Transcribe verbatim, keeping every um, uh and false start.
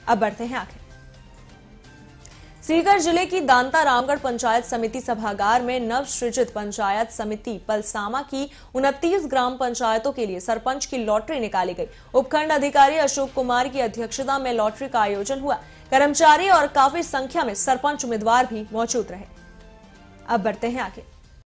अब बढ़ते हैं आगे। सीकर जिले की दांता रामगढ़ पंचायत समिति सभागार में नव सृजित पंचायत समिति पलसामा की उनतीस ग्राम पंचायतों के लिए सरपंच की लॉटरी निकाली गई। उपखंड अधिकारी अशोक कुमार की अध्यक्षता में लॉटरी का आयोजन हुआ। कर्मचारी और काफी संख्या में सरपंच उम्मीदवार भी मौजूद रहे। अब बढ़ते हैं आगे।